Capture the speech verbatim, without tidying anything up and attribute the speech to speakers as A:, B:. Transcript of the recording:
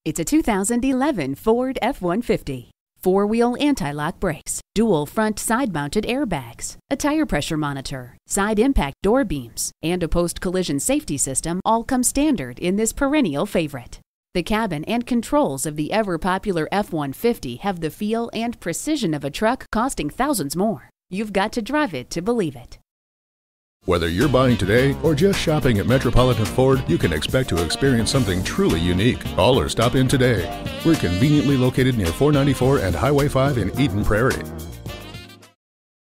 A: It's a two thousand eleven Ford F one fifty. Four-wheel anti-lock brakes, dual front side-mounted airbags, a tire pressure monitor, side impact door beams, and a post-collision safety system all come standard in this perennial favorite. The cabin and controls of the ever-popular F one fifty have the feel and precision of a truck costing thousands more. You've got to drive it to believe it.
B: Whether you're buying today or just shopping at Metropolitan Ford, you can expect to experience something truly unique. Call or stop in today. We're conveniently located near four ninety-four and Highway five in Eden Prairie.